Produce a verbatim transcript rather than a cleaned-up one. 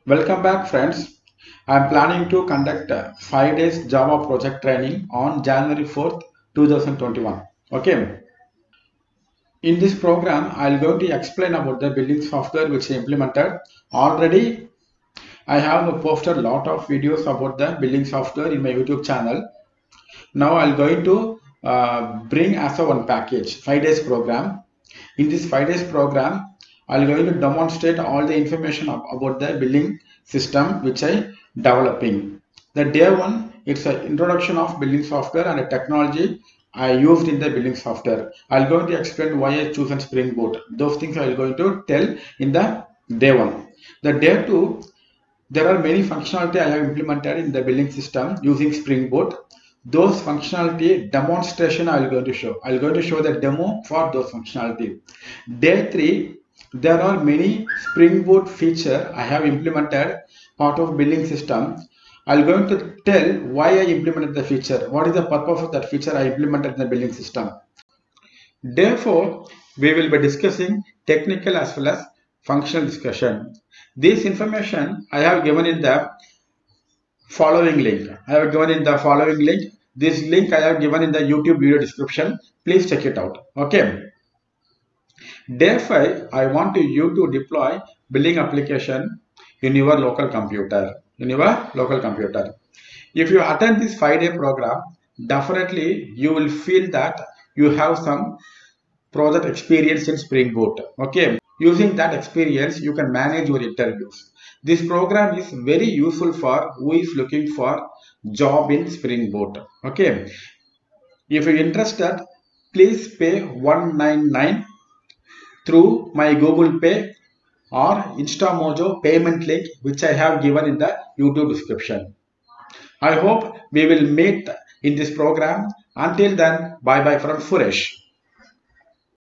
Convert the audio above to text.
Welcome back, friends. I am planning to conduct a five days Java project training on January fourth, two thousand twenty-one. Okay. In this program, I am going to explain about the building software which I implemented. Already, I have posted a lot of videos about the building software in my YouTube channel. Now, I am going to uh, bring as a one package, five days program. In this five days program, I'm going to demonstrate all the information about the building system which I developing. The day one, it's an introduction of building software and a technology I used in the building software. I'm going to explain why I chosen Spring Boot. Those things I'm going to tell in the day one. The day two, there are many functionality I have implemented in the building system using Spring Boot. Those functionality demonstration I will going to show. I will going to show the demo for those functionality. Day three, there are many Spring Boot feature I have implemented part of building system. I will going to tell why I implemented the feature. What is the purpose of that feature I implemented in the building system. Day four, we will be discussing technical as well as functional discussion. This information I have given in the following link. I have given in the following link. This link I have given in the YouTube video description. Please check it out. Okay. Day five, I want you to deploy building application in your local computer. In your local computer. If you attend this five-day program, definitely you will feel that you have some project experience in Spring Boot. Okay. Using that experience, you can manage your interviews. This program is very useful for who is looking for job in Spring Boot. Okay. If you're interested, please pay one ninety-nine through my Google Pay or InstaMojo payment link which I have given in the YouTube description. I hope we will meet in this program. Until then, bye bye from Suresh.